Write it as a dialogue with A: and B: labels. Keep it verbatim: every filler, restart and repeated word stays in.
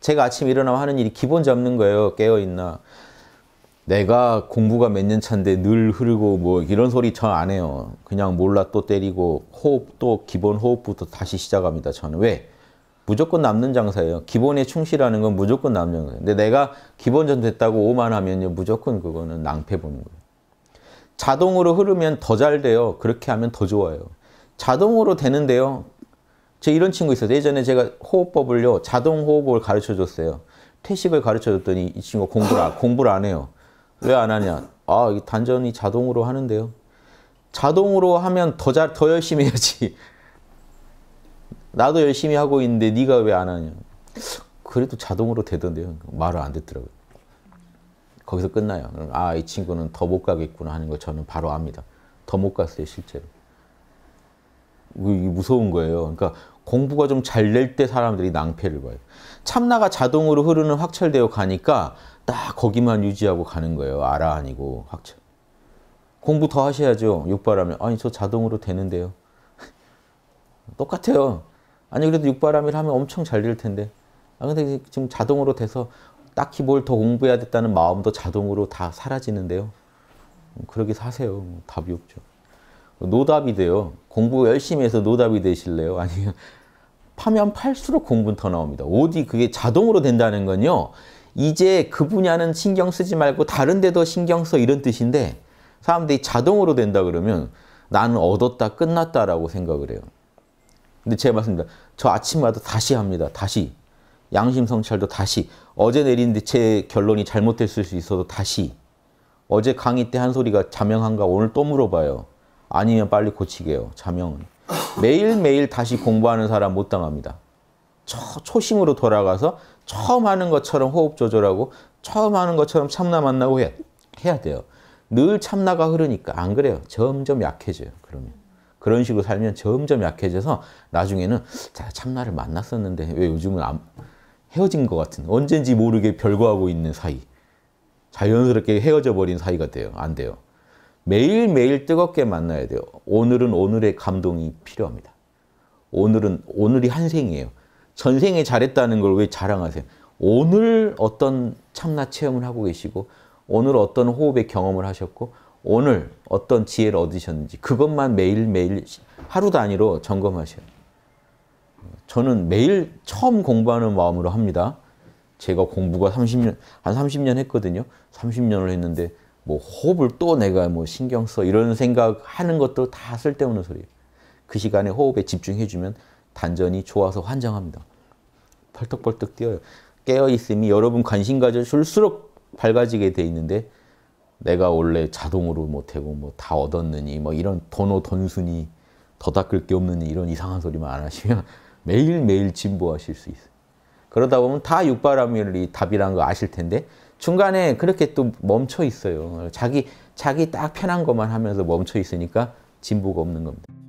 A: 제가 아침에 일어나면 하는 일이 기본 잡는 거예요. 깨어있나. 내가 공부가 몇 년 차인데 늘 흐르고 뭐 이런 소리 전 안 해요. 그냥 몰라 또 때리고 호흡 또 기본 호흡부터 다시 시작합니다. 저는 왜? 무조건 남는 장사예요. 기본에 충실하는 건 무조건 남는 장사예요. 근데 내가 기본전 됐다고 오만하면요. 무조건 그거는 낭패 보는 거예요. 자동으로 흐르면 더 잘 돼요. 그렇게 하면 더 좋아요. 자동으로 되는데요. 저 이런 친구 있어요. 예전에 제가 호흡법을요. 자동 호흡을 가르쳐 줬어요. 퇴식을 가르쳐 줬더니 이 친구가 공부를, 안, 공부를 안 해요. 왜 안 하냐? 아, 이 단전이 자동으로 하는데요. 자동으로 하면 더 잘, 더 열심히 해야지. 나도 열심히 하고 있는데 네가 왜 안 하냐. 그래도 자동으로 되던데요. 말을 안 듣더라고요. 거기서 끝나요. 아, 이 친구는 더 못 가겠구나 하는 거 저는 바로 압니다. 더 못 갔어요, 실제로. 이게 무서운 거예요. 그러니까 공부가 좀 잘 될 때 사람들이 낭패를 봐요. 참나가 자동으로 흐르는 확철되어 가니까 딱 거기만 유지하고 가는 거예요. 알아 아니고 확철. 공부 더 하셔야죠. 육바라밀. 아니 저 자동으로 되는데요. 똑같아요. 아니 그래도 육바라밀 하면 엄청 잘 될 텐데. 아 근데 지금 자동으로 돼서 딱히 뭘 더 공부해야 됐다는 마음도 자동으로 다 사라지는데요. 그러게 사세요. 답이 없죠. 노답이 돼요. 공부 열심히 해서 노답이 되실래요? 아니면 파면 팔수록 공부는 더 나옵니다. 어디 그게 자동으로 된다는 건요. 이제 그 분야는 신경 쓰지 말고 다른 데도 신경 써 이런 뜻인데 사람들이 자동으로 된다 그러면 나는 얻었다 끝났다라고 생각을 해요. 근데 제가 말씀드립니다. 저 아침마다 다시 합니다. 다시. 양심 성찰도 다시. 어제 내린 제 결론이 잘못됐을 수 있어도 다시. 어제 강의 때 한 소리가 자명한가 오늘 또 물어봐요. 아니면 빨리 고치게요. 자명은. 매일매일 다시 공부하는 사람 못 당합니다. 초, 초심으로 돌아가서 처음 하는 것처럼 호흡 조절하고 처음 하는 것처럼 참나 만나고 해야, 해야 돼요. 늘 참나가 흐르니까 안 그래요. 점점 약해져요. 그러면. 그런 식으로 살면 점점 약해져서 나중에는 자, 참나를 만났었는데 왜 요즘은 안, 헤어진 것 같은 언젠지 모르게 별거하고 있는 사이. 자연스럽게 헤어져 버린 사이가 돼요. 안 돼요. 매일매일 뜨겁게 만나야 돼요. 오늘은 오늘의 감동이 필요합니다. 오늘은 오늘이 한 생이에요. 전생에 잘했다는 걸 왜 자랑하세요? 오늘 어떤 참나 체험을 하고 계시고 오늘 어떤 호흡의 경험을 하셨고 오늘 어떤 지혜를 얻으셨는지 그것만 매일매일 하루 단위로 점검하셔요. 저는 매일 처음 공부하는 마음으로 합니다. 제가 공부가 삼십 년, 한 삼십 년 했거든요. 삼십 년을 했는데 뭐 호흡을 또 내가 뭐 신경 써 이런 생각하는 것도 다 쓸데없는 소리예요. 그 시간에 호흡에 집중해주면 단전이 좋아서 환장합니다. 벌떡벌떡 뛰어요. 깨어있음이 여러분 관심 가져줄수록 밝아지게 돼 있는데 내가 원래 자동으로 못하고 뭐 다 얻었느니 뭐 이런 도노 돈순이 더 닦을 게 없느니 이런 이상한 소리만 안 하시면 매일매일 진보하실 수 있어요. 그러다 보면 다 육바라밀이 답이라는 거 아실 텐데 중간에 그렇게 또 멈춰 있어요. 자기, 자기 딱 편한 것만 하면서 멈춰 있으니까 진보가 없는 겁니다.